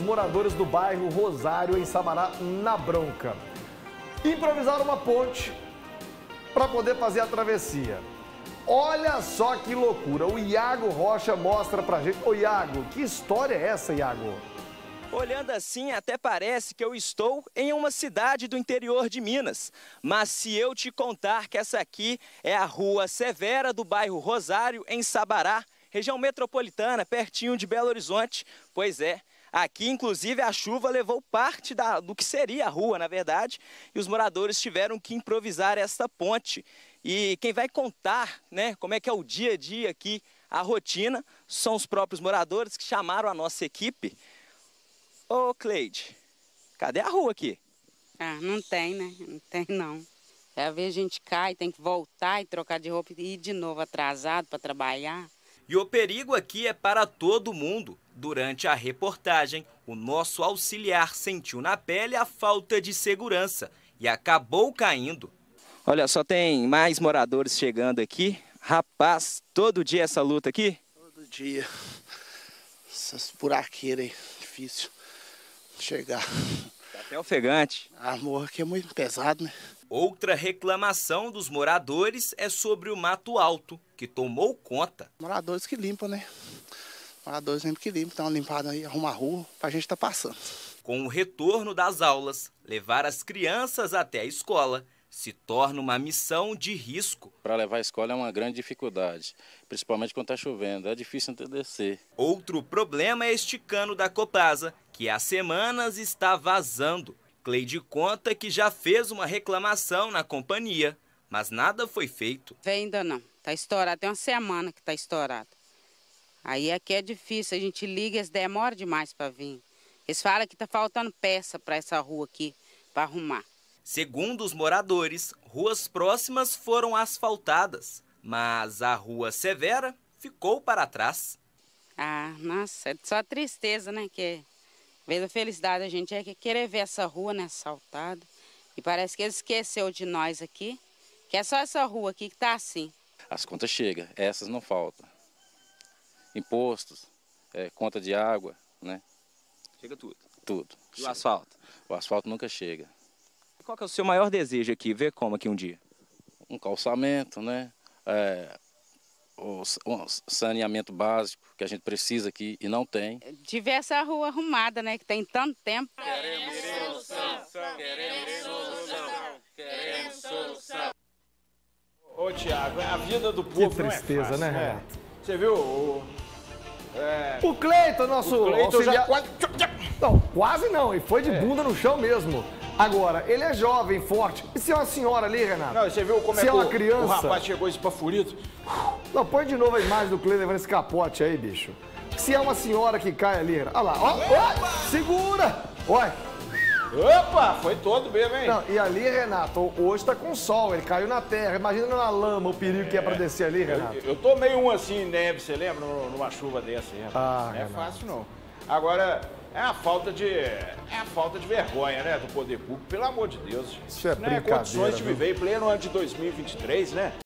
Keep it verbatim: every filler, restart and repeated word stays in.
moradores do bairro Rosário, em Sabará, na Bronca, improvisaram uma ponte para poder fazer a travessia. Olha só que loucura, o Iago Rocha mostra pra gente. Ô Iago, que história é essa, Iago? Olhando assim, até parece que eu estou em uma cidade do interior de Minas. Mas se eu te contar que essa aqui é a Rua Severa do bairro Rosário, em Sabará, região metropolitana, pertinho de Belo Horizonte, pois é, aqui inclusive a chuva levou parte da, do que seria a rua, na verdade, e os moradores tiveram que improvisar esta ponte. E quem vai contar, né, como é que é o dia a dia aqui, a rotina, são os próprios moradores que chamaram a nossa equipe. Ô, Cleide, cadê a rua aqui? Ah, não tem, né? Não tem, não. É, às vezes a gente cai, tem que voltar e trocar de roupa e ir de novo atrasado para trabalhar. E o perigo aqui é para todo mundo. Durante a reportagem, o nosso auxiliar sentiu na pele a falta de segurança e acabou caindo. Olha, só tem mais moradores chegando aqui. Rapaz, todo dia essa luta aqui? Todo dia. Essas buraqueiras aí, difícil chegar. Tá até ofegante. A morra aqui é muito pesado, né? Outra reclamação dos moradores é sobre o mato alto, que tomou conta. Moradores que limpam, né? Moradores sempre que limpam, dá uma limpada aí, arruma a rua pra gente tá passando. Com o retorno das aulas, levar as crianças até a escola se torna uma missão de risco. Para levar a escola é uma grande dificuldade, principalmente quando está chovendo, é difícil descer. Outro problema é este cano da Copasa, que há semanas está vazando. Cleide conta que já fez uma reclamação na companhia, mas nada foi feito. Vem ainda não, tá estourado, tem uma semana que tá estourado. Aí aqui é difícil, a gente liga, eles demoram demais para vir. Eles falam que tá faltando peça para essa rua aqui, para arrumar. Segundo os moradores, ruas próximas foram asfaltadas, mas a Rua Severa ficou para trás. Ah, nossa, é só tristeza, né? Que vez a felicidade da gente é que querer ver essa rua, né, asfaltada. E parece que ele esqueceu de nós aqui, que é só essa rua aqui que tá assim. As contas chegam, essas não faltam. Impostos, é, conta de água, né? Chega tudo. Tudo. E o asfalto? O asfalto nunca chega. Qual que é o seu maior desejo aqui? Ver como aqui um dia? Um calçamento, né? É, o, o saneamento básico que a gente precisa aqui e não tem. De ver essa rua arrumada, né? Que tem tanto tempo. Queremos solução, queremos solução, queremos solução. Ô, Tiago, a vida do povo Que tristeza, não é fácil, né, Renato? Você viu o... É... O Cleiton, nosso O Cleiton auxiliar... já quase... Não, quase não, e foi de É. bunda no chão mesmo. Agora, ele é jovem, forte. E se é uma senhora ali, Renato? Não, você viu como se é é que uma o, criança... o rapaz chegou espafurido? Não, põe de novo a imagem do Cleiton levando esse capote aí, bicho. Se é uma senhora que cai ali, Renato. Olha lá, ó, ó, segura! Olha. Opa, foi todo mesmo, hein? Não, e ali, Renato, hoje tá com sol, ele caiu na terra. Imagina na lama o perigo que é pra descer ali, Renato. Eu, eu tomei um assim, neve, você lembra? Numa chuva dessa, hein? Ah, não é Renato. fácil, não. Agora, é a falta de... É a falta de vergonha, né, do poder público. Pelo amor de Deus. Isso é não é brincadeira, condições de viu? viver em pleno ano de dois mil e vinte e três, né?